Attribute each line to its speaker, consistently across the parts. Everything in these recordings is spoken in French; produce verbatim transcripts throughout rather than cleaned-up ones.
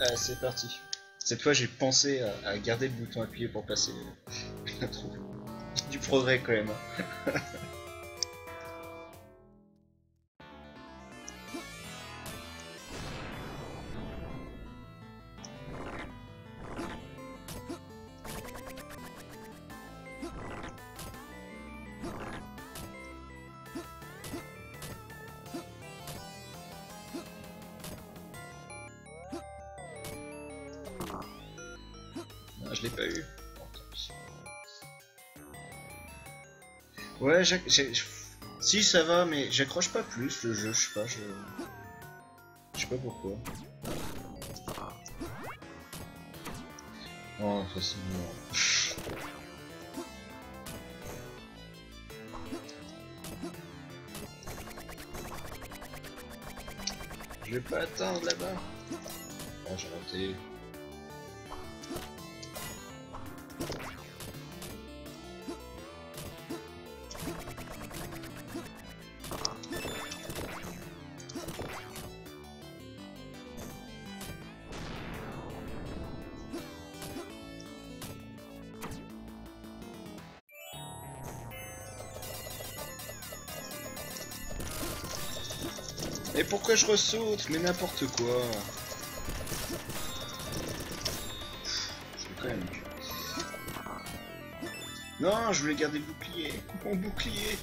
Speaker 1: Ah, c'est parti. Cette fois, j'ai pensé à, à garder le bouton appuyé pour passer. Je trouve du progrès quand même. Non, je l'ai pas eu. Bon, tant pis. Ouais, j'ai... Si, ça va, mais j'accroche pas plus le jeu, je sais pas, je... Je sais pas pourquoi. Oh, facilement. Je vais pas atteindre là-bas. Oh, j'ai raté. Et pourquoi je ressaute? Mais n'importe quoi. Je vais quand même. Non, je voulais garder le bouclier. Mon bouclier.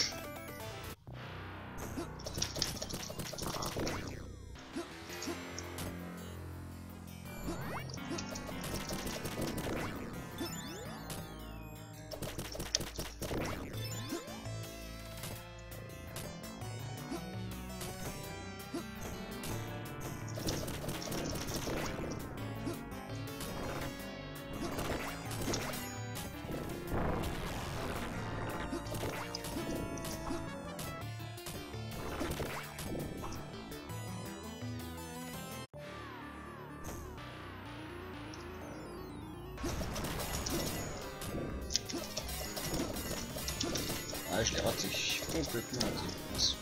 Speaker 1: Ah, je l'ai raté. Complètement raté.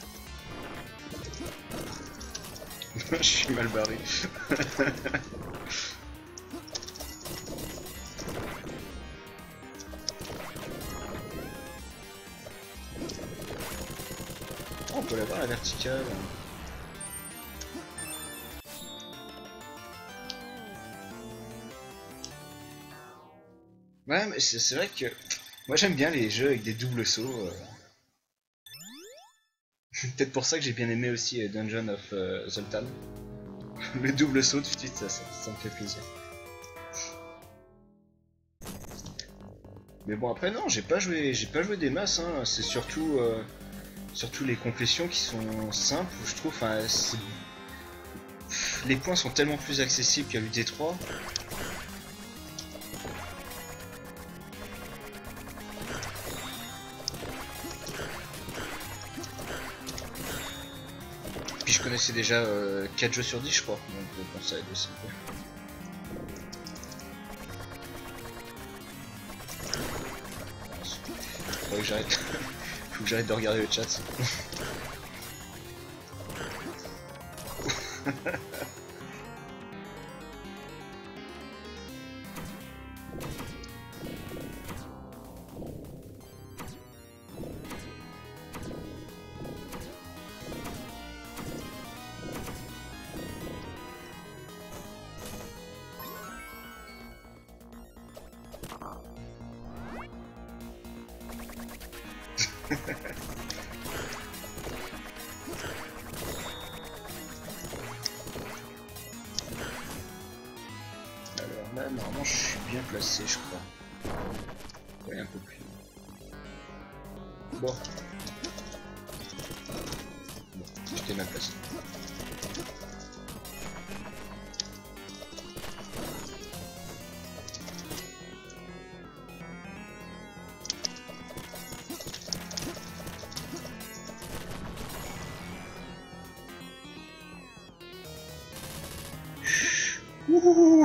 Speaker 1: Je suis mal barré. Oh, on peut l'avoir la verticale. Ouais, mais c'est vrai que moi j'aime bien les jeux avec des doubles sauts. Euh... Peut-être pour ça que j'ai bien aimé aussi euh, Dungeon of euh, Zoltan. Le double saut, tout de suite, ça, ça, ça me fait plaisir. Mais bon, après non, j'ai pas joué, j'ai pas joué des masses. Hein. C'est surtout, euh, surtout les complétions qui sont simples. Je trouve, enfin, les points sont tellement plus accessibles qu'à U D trois. Puis je connaissais déjà euh, quatre jeux sur dix, je crois. Donc bon, ça aide aussi. Faut que j'arrête. Faut que j'arrête de regarder le chat. Alors là, normalement, je suis bien placé, je crois. Ouais, un peu plus. Bon. Bon, j'étais mal placé. Ouh.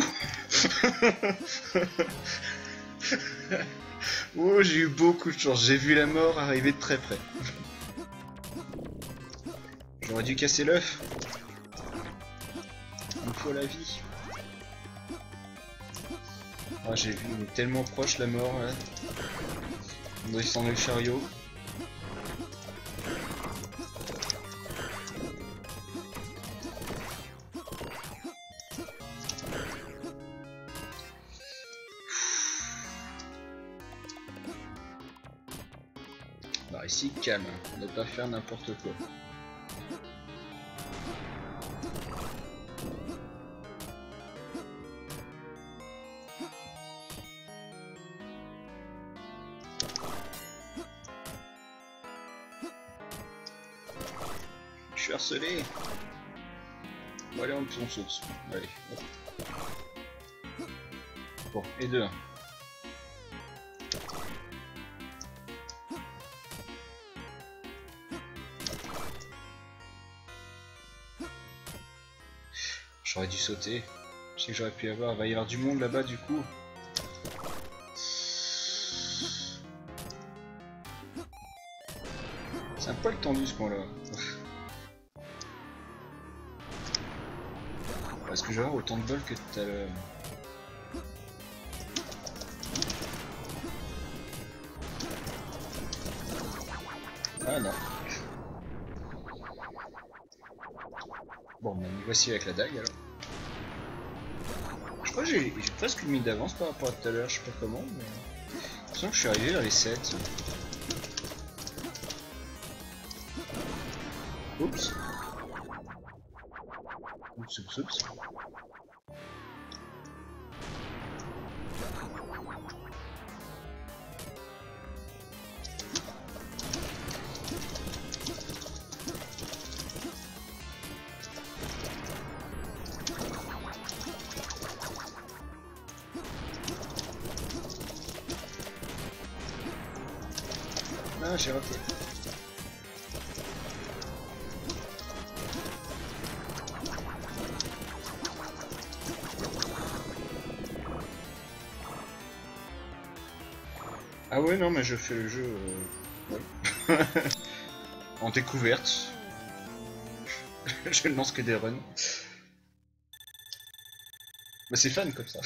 Speaker 1: Oh, j'ai eu beaucoup de chance, j'ai vu la mort arriver de très près. J'aurais dû casser l'œuf. Il me faut la vie. Ah, j'ai vu, il est tellement proche la mort là. On doit descendre le chariot. Bah ici calme, ne pas faire n'importe quoi. Je suis harcelé. Bon allez, on saute. Allez. Hop. Bon, et deux. J'aurais dû sauter. Je sais que j'aurais pu avoir. Il va y avoir du monde là-bas du coup. C'est un poil tendu ce point-là. Est-ce que je vais avoir autant de bol que tout à l'heure? Ah non. Bon, ben, nous voici avec la dague alors. Je crois que j'ai presque une minute d'avance par rapport à tout à l'heure, je sais pas comment, mais... J'ai l'impression que je suis arrivé vers les sept. Oups. Oups, oups, oups. Ah, j'ai raté. Ah ouais, non, mais je fais le jeu euh... ouais. En découverte. Je ne lance que des runs. Bah c'est fun comme ça.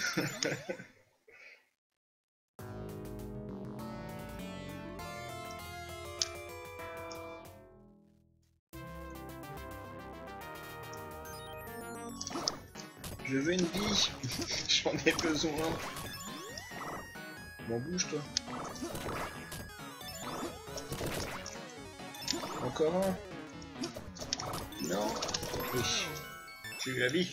Speaker 1: Je veux une vie. J'en ai besoin. Bon, bouge toi. Encore un. Non. Oui. J'ai eu la vie.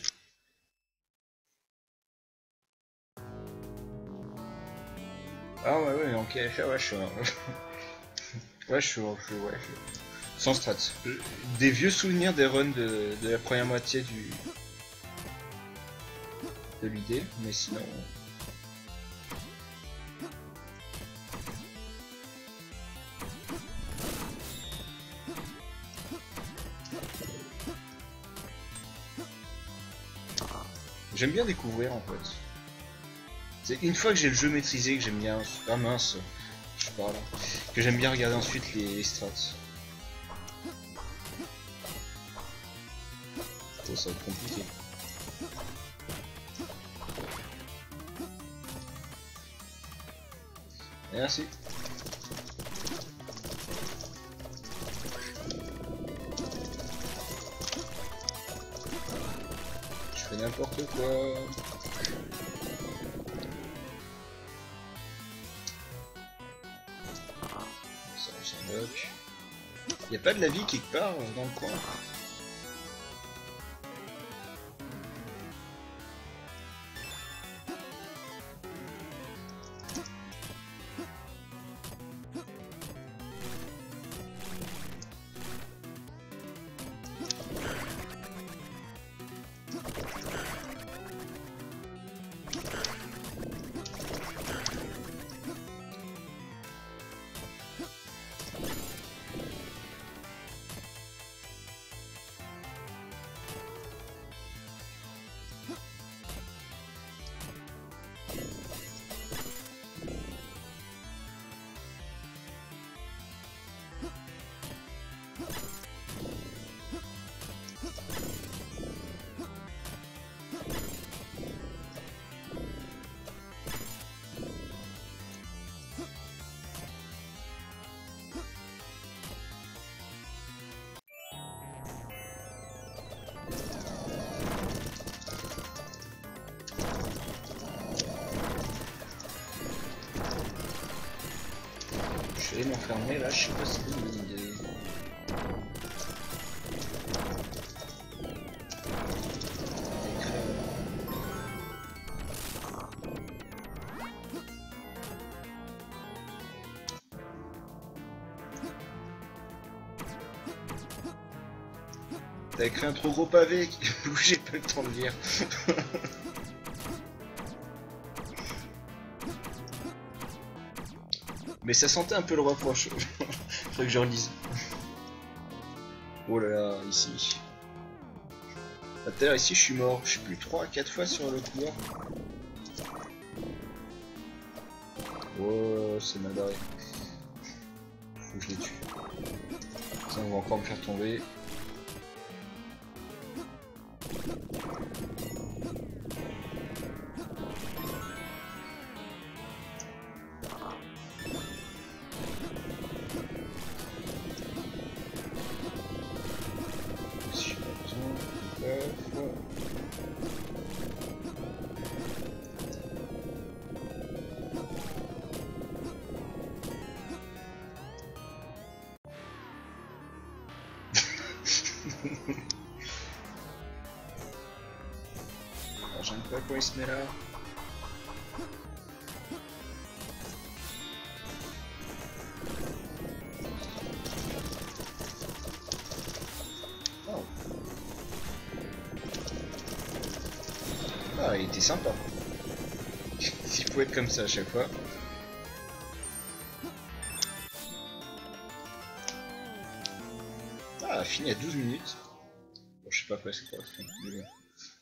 Speaker 1: Ah ouais ouais ok, ouais je suis ouais je suis ouais, je... sans strat. Des vieux souvenirs des runs de, de la première moitié du de l'idée, mais sinon. J'aime bien découvrir en fait. C'est une fois que j'ai le jeu maîtrisé que j'aime bien. Ah mince, je parle. Que j'aime bien regarder ensuite les, les strats. Oh, ça va être compliqué. Merci. Je fais n'importe quoi. Ça, ça bloque. Y a pas de la vie quelque part dans le coin. aller m'enfermer là, je sais pas si c'est une bonne idée. T'as écrit un trop gros pavé où j'ai pas le temps de lire. Mais ça sentait un peu le reproche. Faudrait que je relise. Oh là là, ici. À terre, ici je suis mort. Je suis plus trois à quatre fois sur le couloir. Oh, c'est mal barré. Faut que je les tue. Ça, on va encore me faire tomber. J'aime pas quoi il se met là. Oh. Ah, il était sympa. S'il pouvait être comme ça à chaque fois. Ah, fini à douze minutes. Bon, je sais pas quoi c'est quoi. Mais bon.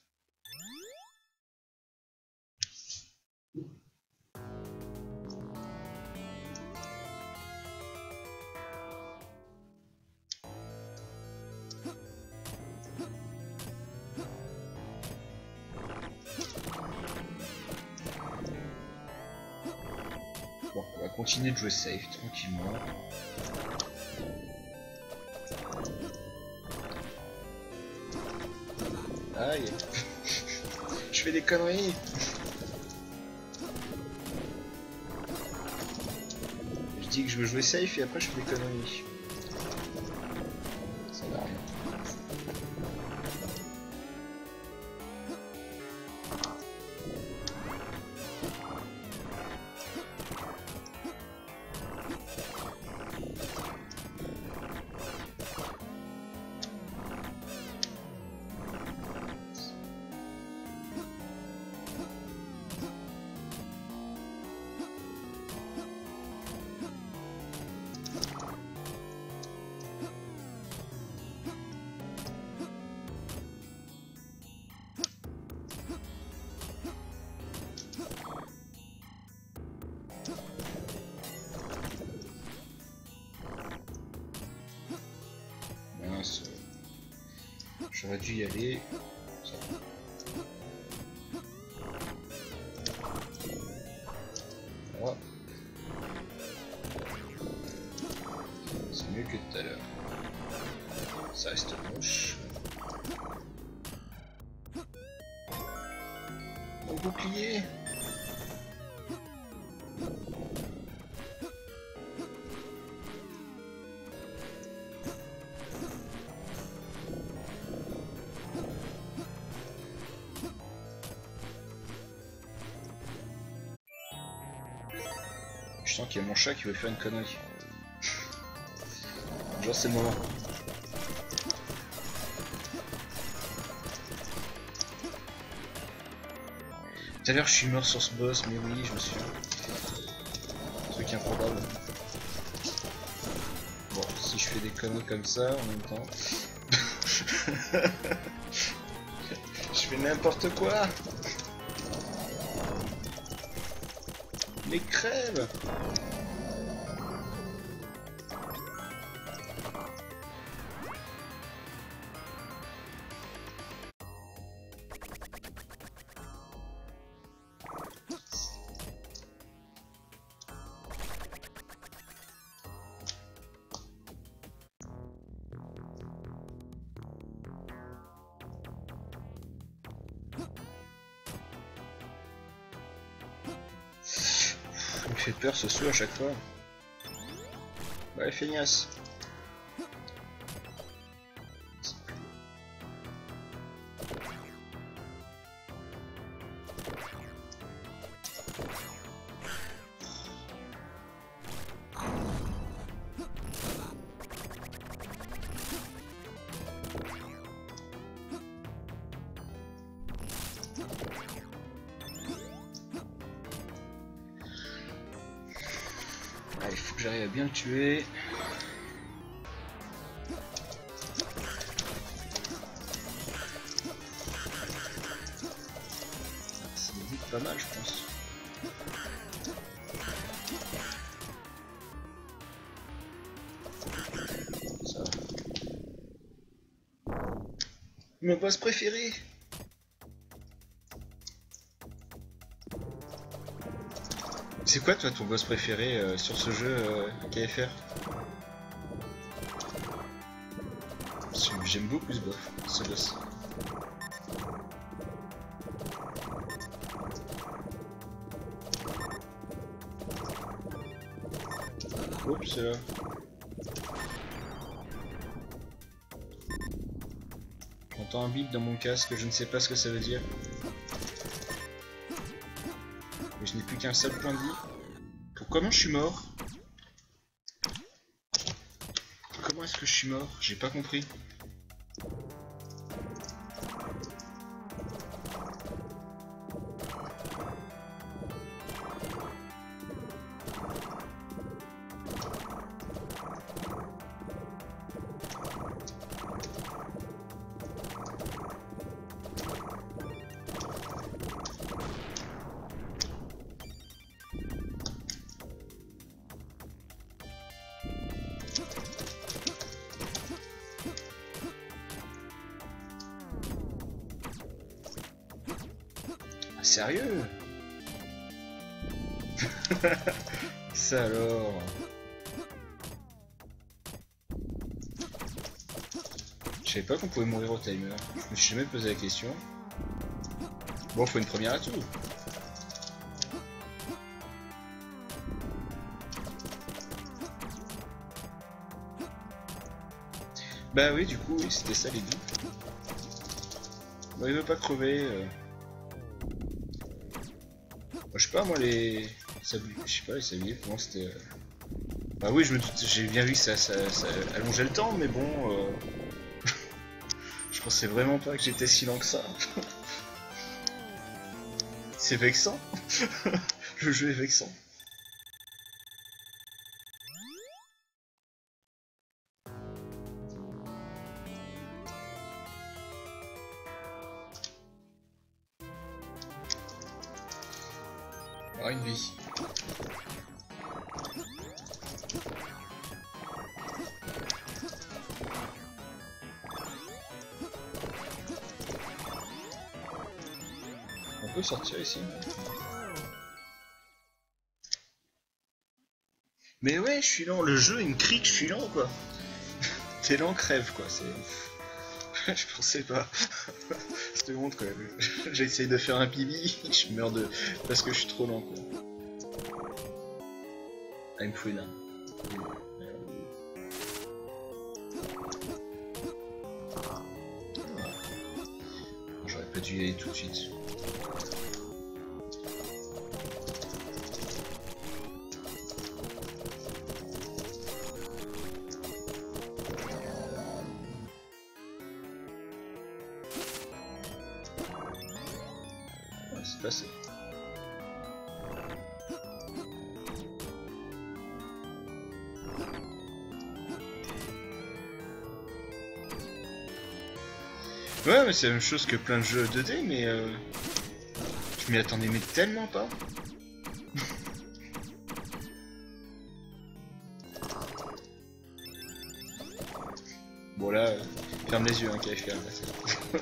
Speaker 1: Bon, on va continuer de jouer safe tranquillement. Aïe. Je fais des conneries. Je dis que je veux jouer safe et après je fais des conneries. Ça va rien. J'aurais dû y aller. Voilà. C'est mieux que tout à l'heure. Ça reste moche. Mon bouclier. Je sens qu'il y a mon chat qui veut faire une connerie. Genre c'est le moment. Tout à l'heure je suis mort sur ce boss, mais oui je me souviens. Truc improbable. Bon, si je fais des conneries comme ça en même temps. Je fais n'importe quoi. Mais crève. Il me fait peur ce saut à chaque fois. Ouais, feignasse. Ah, il faut que j'arrive à bien le tuer. Ça évite pas mal, je pense. Ça va. Mon boss préféré. C'est quoi toi ton boss préféré euh, sur ce jeu euh, K F R? J'aime beaucoup ce boss, ce boss. Oups, c'est là. J'entends un bip dans mon casque, je ne sais pas ce que ça veut dire. Mais je n'ai plus qu'un seul point de vie. Pour comment je suis mort? Comment est-ce que je suis mort? J'ai pas compris. Sérieux? Ça alors? Je savais pas qu'on pouvait mourir au timer. Je me suis jamais posé la question. Bon, faut une première à tout. Bah oui, du coup, oui, c'était ça les buts. Bon, il veut pas crever. Euh... Je sais pas moi les sabliers, je sais pas les sabliers pour moi c'était. Euh... Bah oui je me doute, j'ai bien vu que ça, ça, ça allongeait le temps mais bon euh... je pensais vraiment pas que j'étais si lent que ça. C'est vexant. Le jeu est vexant. Ah, une vie. On peut sortir ici. Mais ouais, je suis lent. Le jeu il me crie que je suis lent quoi. T'es lent, crève quoi. C'est. Je pensais pas. C'était honte quoi. J'ai essayé de faire un pibi, je meurs de. Parce que je suis trop lent quoi. Ah, il me faut une arme. J'aurais pas dû y aller tout de suite. C'est passé. Ouais, mais c'est la même chose que plein de jeux deux D, mais euh, je m'y attendais mais tellement pas. Bon là, euh, ferme les yeux, hein, K F R.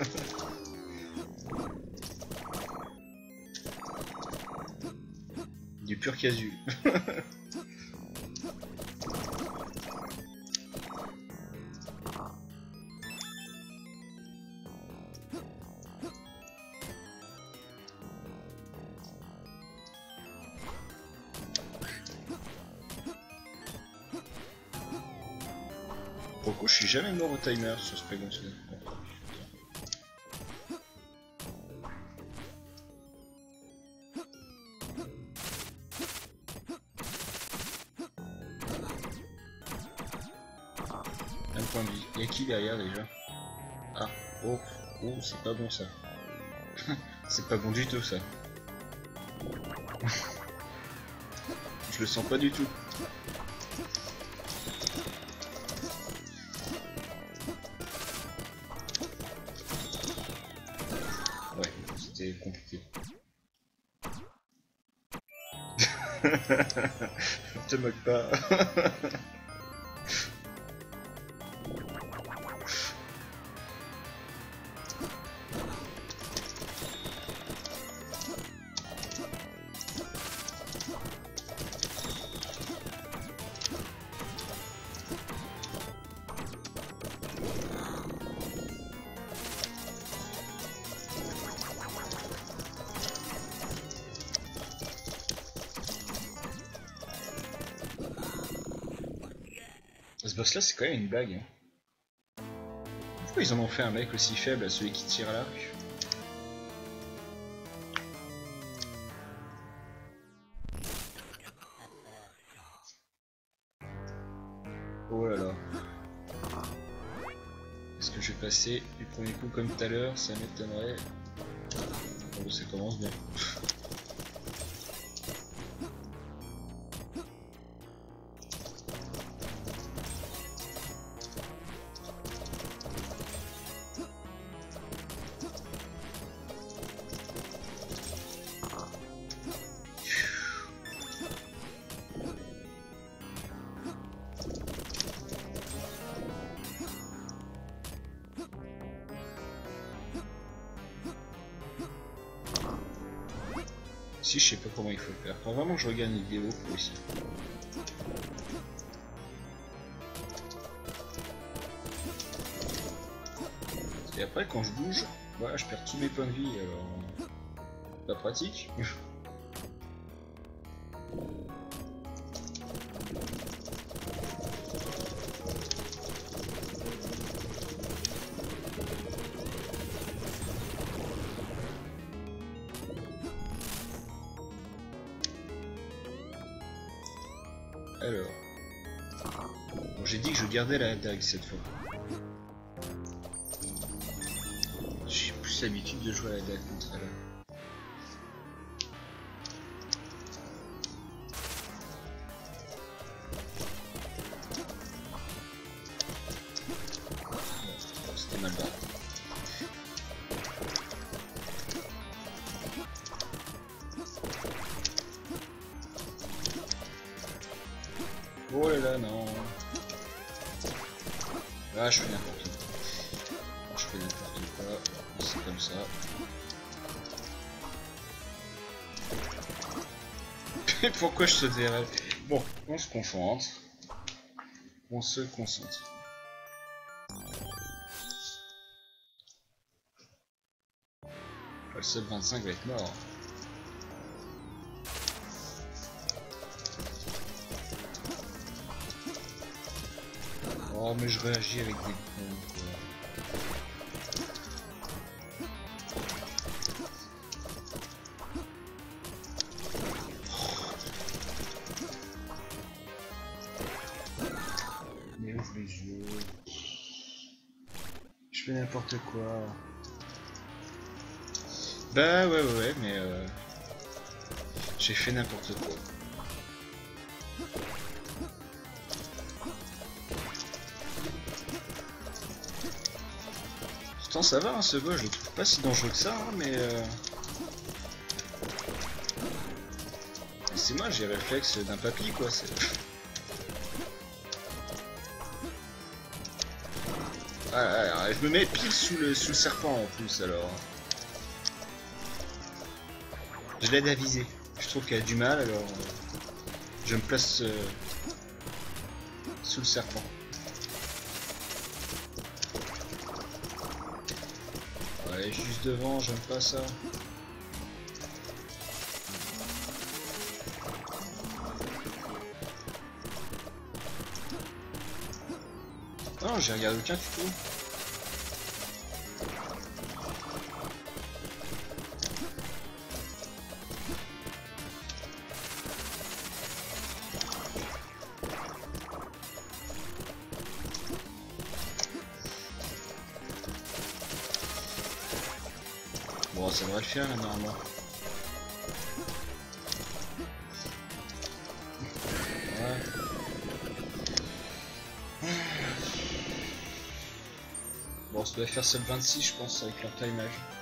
Speaker 1: Du pur casu. coup, je suis jamais mort au timer sur ce Pregonceland. Un point de vie. Y'a qui derrière déjà? Ah, oh, oh, c'est pas bon ça. C'est pas bon du tout ça. Je le sens pas du tout. Ouais, c'était compliqué. Te moque pas. Ce boss là c'est quand même une blague. Hein. Pourquoi ils en ont fait un mec aussi faible à celui qui tire à l'arc? Oh là là. Est-ce que je vais passer du premier coup comme tout à l'heure? Ça m'étonnerait. Oh, ça commence bien. Si, je sais pas comment il faut faire. Faut vraiment que je regarde une vidéo pour ici. Et après, quand je bouge, voilà, je perds tous mes points de vie. Alors, pas pratique. Alors, bon, j'ai dit que je gardais la dague cette fois. J'ai plus l'habitude de jouer à la dague contre elle. Bon, c'était mal barré. Oh là là, non. Là, je fais n'importe quoi. Je fais n'importe quoi. C'est comme ça. Et pourquoi je saute derrière elle? Bon, on se concentre. On se concentre. Le sub vingt-cinq va être mort. Oh mais je réagis avec des cons quoi. Mais ouvre les yeux. Je fais n'importe quoi. Bah ouais ouais ouais mais euh... j'ai fait n'importe quoi. Pourtant ça va hein, ce boss, je le trouve pas si dangereux que ça hein, mais euh... c'est moi, j'ai le réflexe d'un papy quoi. Ah, ah, je me mets pile sous le, sous le serpent en plus alors. Je l'aide à viser. Je trouve qu'elle a du mal alors euh, je me place euh, sous le serpent. Ouais, juste devant, j'aime pas ça. Non, j'ai regardé aucun tuto. Bon, ça devrait le faire là normalement. Ouais. Bon, ça doit faire sub vingt-six je pense avec leur timage.